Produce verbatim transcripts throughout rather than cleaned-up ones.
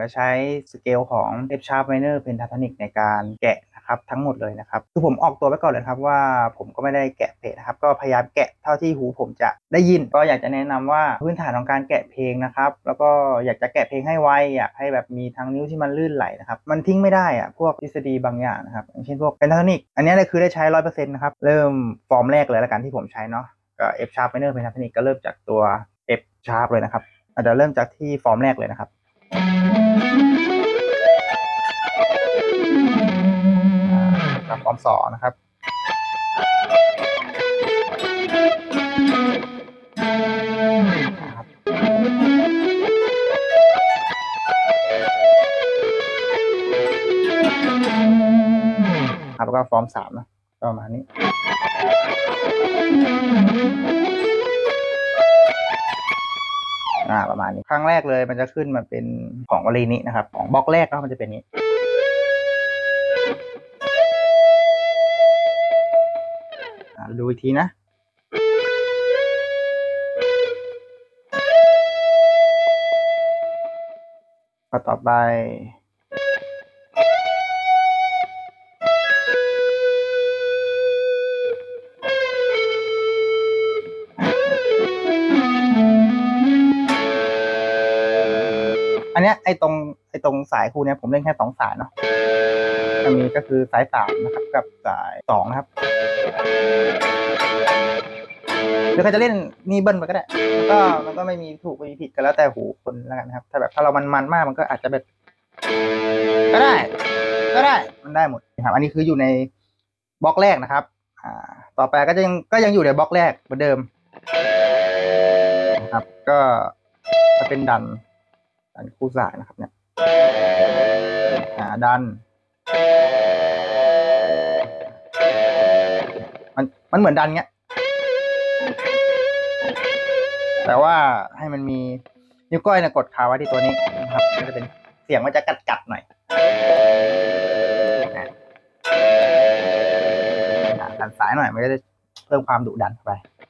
จะใช้สเกลของ F sharp minor pentatonic ในการแกะนะครับทั้งหมดเลยนะครับคือผมออกตัวไว้ก่อนเลยครับว่าผมก็ไม่ได้แกะเพลงนะครับก็พยายามแกะเท่าที่หูผมจะได้ยินก็อยากจะแนะนำว่าพื้นฐานของการแกะเพลงนะครับแล้วก็อยากจะแกะเพลงให้ไวอยากให้แบบมีทั้งนิ้วที่มันลื่นไหลนะครับมันทิ้งไม่ได้อะพวกทฤษฎีบางอย่างนะครับอย่างเช่นพวก pentatonic อันนี้เลยคือได้ใช้ ร้อยเปอร์เซ็นต์ นะครับเริ่มฟอร์มแรกเลยละกันที่ผมใช้เนาะก็ F sharp minor pentatonic ก็เริ่มจากตัว F sharp เลยนะครับอาจจะเริ่มจากที่ฟอร์มแรกเลยนะครับกับฟอร์มสองนะครับครับแล้วก็ฟอร์มสามนะประมาณนี้อ่าประมาณนี้ครั้งแรกเลยมันจะขึ้นมาเป็นของวลีนี้นะครับของบล็อกแรกแล้วมันจะเป็นนี้ดูอีกทีนะก็ต่อไปอันเนี้ยไอ้ตรงไอ้ตรงสายคู่เนี้ยผมเล่นแค่สองสายเนาะจะมีก็คือสายสามนะครับกับสายสองนะครับหรือใครจะเล่นนี่เบิ้ลไปก็ได้มันก็มันก็ไม่มีถูกไม่มีผิดกันแล้วแต่หูคนแล้วกันนะครับถ้าแบบถ้าเรามันมันมากมันก็อาจจะแบบก็ได้ก็ได้มันได้หมดนะครับอันนี้คืออยู่ในบล็อกแรกนะครับอ่าต่อไปก็จะยังก็ยังอยู่ในบล็อกแรกเหมือนเดิมนะครับก็จะเป็นดันดันคู่สายนะครับเนี่ยอ่าดันมันมันเหมือนดันเงี้ยแต่ว่าให้มันมีนิ้วก้อยนะกดคาไว้ที่ตัวนี้นะครับมันจะเป็นเสียงมันจะกัดกัดหน่อยดันสายหน่อยมันก็จะเพิ่มความดุดันเข้าไป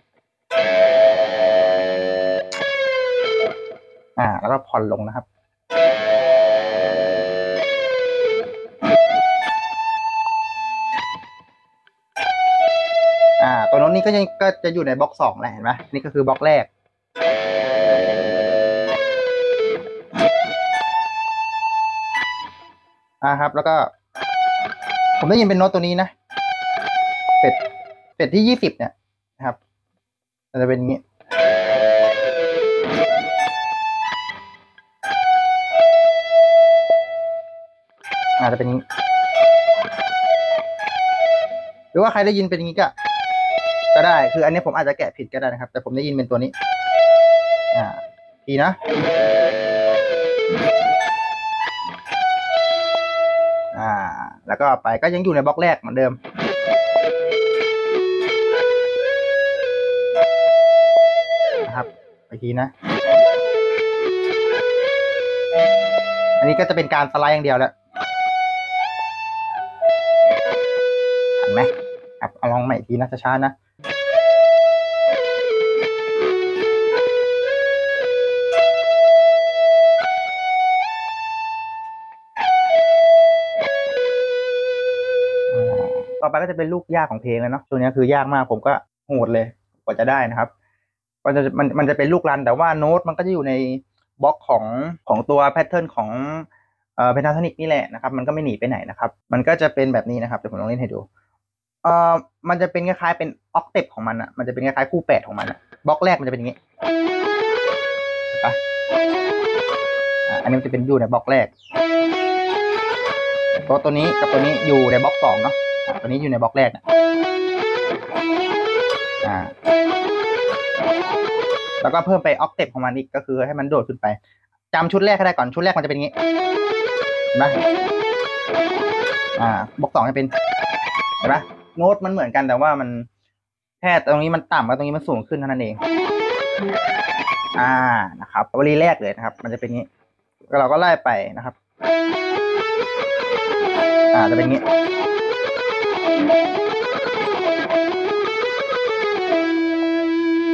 อ่าแล้วก็ผ่อนลงนะครับอ่าตัวน้นนี่ก็ยังก็จะอยู่ในบล็อกสองแหละเห็นไหมนี่ก็คือบล็อกแรกอ่าครับแล้วก็ผมได้ยินเป็นโน้ตตัวนี้นะเป็ดเป็ดที่ยี่สิบเนี่ยนะครับมันจะเป็นอย่างนี้อาจจะเป็นอย่างนี้หรือว่าใครได้ยินเป็นอย่างนี้ก็ก็ได้คืออันนี้ผมอาจจะแกะผิดก็ได้นะครับแต่ผมได้ยินเป็นตัวนี้อ่าทีนะอ่าแล้วก็ไปก็ยังอยู่ในบล็อกแรกเหมือนเดิมนะครับไปทีนะอันนี้ก็จะเป็นการสไลด์อย่างเดียวแล้วเห็นไหมครับเอาลองใหม่ทีนะช้าๆนะต่อไปก็จะเป็นลูกยากของเพลงแล้วเนาะตัวนี้คือยากมากผมก็โหดเลยกว่าจะได้นะครับมันจะมันมันจะเป็นลูกรันแต่ว่าโน้ตมันก็จะอยู่ในบล็อกของของตัวแพทเทิร์นของเอ่อเพนทาโทนิกนี่แหละนะครับมันก็ไม่หนีไปไหนนะครับมันก็จะเป็นแบบนี้นะครับเดี๋ยวผมลองเล่นให้ดูเอ่อมันจะเป็นคล้ายๆเป็นออกเทปของมันอ่ะมันจะเป็นคล้ายๆคู่แปดของมันอ่ะบล็อกแรกมันจะเป็นอย่างนี้อ่ะอันนี้มันจะเป็นอยู่ในบล็อกแรกตัวตัวนี้กับตัวนี้อยู่ในบล็อกสองเนาะตัวนี้อยู่ในบล็อกแรกนะอ่าแล้วก็เพิ่มไปออกเทปของมันอีกก็คือให้มันโดดขึ้นไปจำชุดแรกให้ได้ก่อนชุดแรกมันจะเป็นอย่างนี้เห็นไหมอ่าบล็อกสองจะเป็นเห็นไหมโน้ตมันเหมือนกันแต่ว่ามันแค่ตรงนี้มันต่ำกับตรงนี้มันสูงขึ้นเท่านั้นเองอ่านะครับวลีแรกเลยนะครับมันจะเป็นนี้เราก็ไล่ไปนะครับอ่าจะเป็นงี้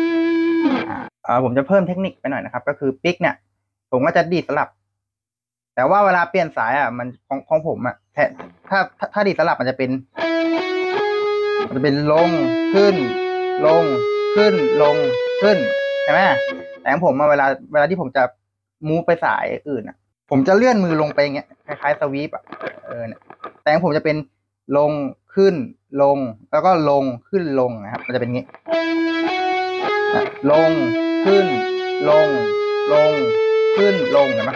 อ่าผมจะเพิ่มเทคนิคไปหน่อยนะครับก็คือปิกเนี่ยผมก็จะดีดสลับแต่ว่าเวลาเปลี่ยนสายอ่ะมันของของผมอ่ะแทถ้าถ้าถ้าดีดสลับมันจะเป็นมันจะเป็นลงขึ้นลงขึ้นลงขึ้นใช่ไหมแต่ของผมมาเวลาเวลาที่ผมจะมูฟไปสายอื่นอ่ะผมจะเลื่อนมือลงไปอย่างเงี้ยคล้ายๆสวีปอ่ะเออเนี่ยแต่ของผมจะเป็นลงขึ้นลงแล้วก็ลงขึ้นลงนะครับมันจะเป็นงี้ลงขึ้นลงลงขึ้นลงเห็นไหม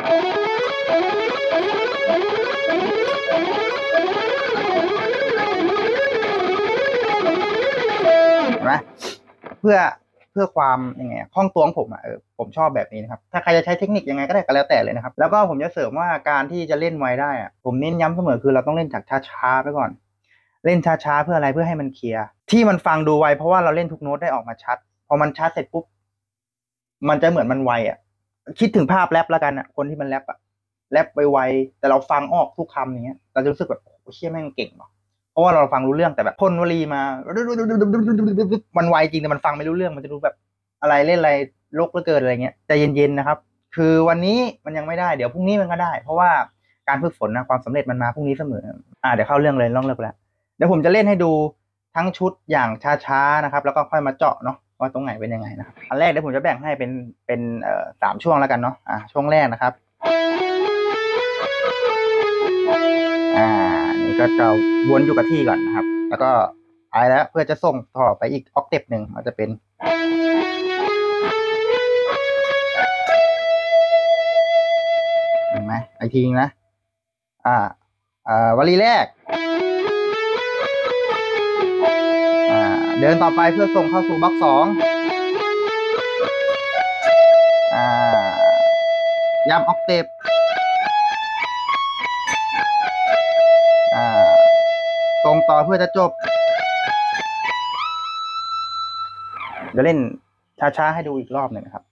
เห็นไหมเพื่อเพื่อความยังไงคล่องตัวของผมอ่ะเออผมชอบแบบนี้นะครับถ้าใครจะใช้เทคนิคยังไงก็ได้ก็แล้วแต่เลยนะครับแล้วก็ผมจะเสริมว่าการที่จะเล่นไวได้อ่ะผมเน้นย้ำเสมอคือเราต้องเล่นจากช้าๆไปก่อนเล่นช้าๆเพื่ออะไรเพื่อให้มันเคลียร์ที่มันฟังดูไวเพราะว่าเราเล่นทุกโน้ตได้ออกมาชัดพอมันชัดเสร็จปุ๊บมันจะเหมือนมันไวอ่ะคิดถึงภาพแรปแล้วกันอ่ะคนที่มันแรปอ่ะแรปไวๆแต่เราฟังออกทุกคำอย่างเงี้ยเราจะรู้สึกแบบโอ้เชี่ยแม่งเก่งว่ะเพราะว่าเราฟังรู้เรื่องแต่แบบพ่นวลีมามันไวจริงแต่มันฟังไม่รู้เรื่องมันจะรู้แบบอะไรเล่นอะไรลกเหลือเกินอะไรเงี้ยใจเย็นๆนะครับคือวันนี้มันยังไม่ได้เดี๋ยวพรุ่งนี้มันก็ได้เพราะว่าการฝึกฝนนะความสำเร็จมันมาพรุ่งนี้เสมออ่าเดี๋ยวเข้าเรื่องเลยล่องเลิกแล้วเดี๋ยวผมจะเล่นให้ดูทั้งชุดอย่างช้าๆนะครับแล้วก็ค่อยมาเจาะเนาะว่าตรงไหนเป็นยังไงนะครับอันแรกเดี๋ยวผมจะแบ่งให้เป็นเป็นเอ่อสามช่วงแล้วกันเนาะอ่าช่วงแรกนะครับอ่านี่ก็จะวนอยู่กับที่ก่อนนะครับแล้วก็ไปแล้วเพื่อจะส่งต่อไปอีกออกเทปหนึ่งมันจะเป็นเห็นไหมอีกทีนะอ่าอ่าวลีแรกอ่าเดินต่อไปเพื่อส่งเข้าสู่บล็อกสองอ่าย้ำออกเทปอ่าส่งต่อเพื่อจะจบเดี๋ยวเล่นช้าๆให้ดูอีกรอบหนึ่งนะครับ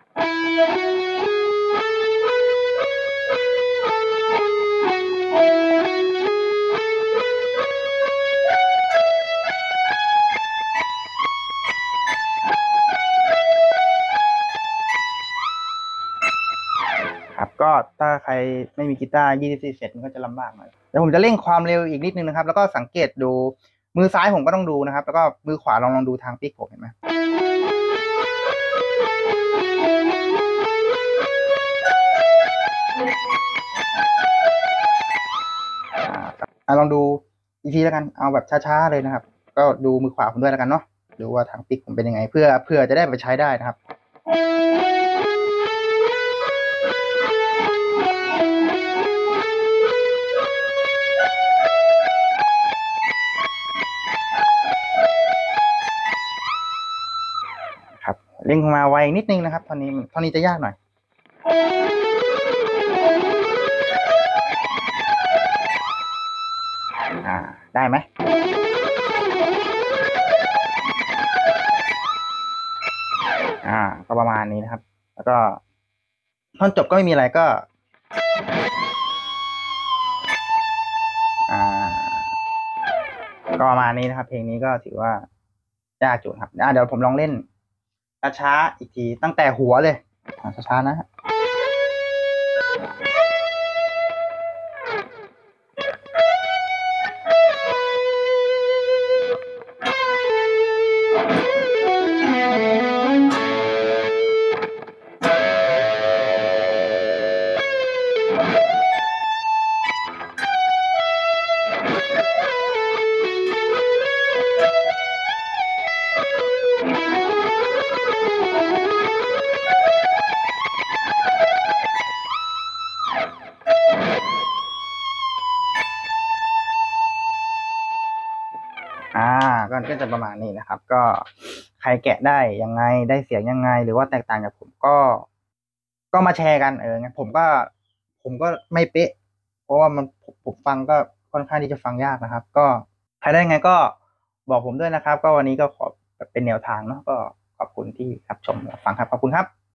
ครับก็ถ้าใครไม่มีกีตาร์ยี่สิบสี่เซตมันก็จะลำบากหน่อยเดี๋ยวผมจะเร่งความเร็วอีกนิดนึงนะครับแล้วก็สังเกตดูมือซ้ายผมก็ต้องดูนะครับแล้วก็มือขวาลองลองดูทางปิกผมเห็นไหมอ่าลองดูอีกทีแล้วกันเอาแบบช้าๆเลยนะครับก็ดูมือขวาผมด้วยแล้วกันเนาะดูว่าทางปิกผมเป็นยังไงเพื่อเพื่อจะได้ไปใช้ได้นะครับครับเร่งมาไวนิดนึงนะครับตอนนี้ตอนนี้จะยากหน่อยอ่าได้ไหมอ่าก็ประมาณนี้นะครับแล้วก็ท่อนจบก็ไม่มีอะไรก็อ่าก็ประมาณนี้นะครับเพลงนี้ก็ถือว่ายากอยู่ครับอ่าเดี๋ยวผมลองเล่นช้าๆอีกทีตั้งแต่หัวเลยช้าๆนะอ่าก็ก็จะประมาณนี้นะครับก็ใครแกะได้ยังไงได้เสียงยังไงหรือว่าแตกต่างจากผมก็ก็มาแชร์กันเออไงผมก็ผมก็ไม่เป๊ะเพราะว่ามันผมผมฟังก็ค่อนข้างที่จะฟังยากนะครับก็ใครได้ยังไงก็บอกผมด้วยนะครับก็วันนี้ก็ขอเป็นแนวทางเนาะก็ขอบคุณที่รับชมรับฟังครับขอบคุณครับ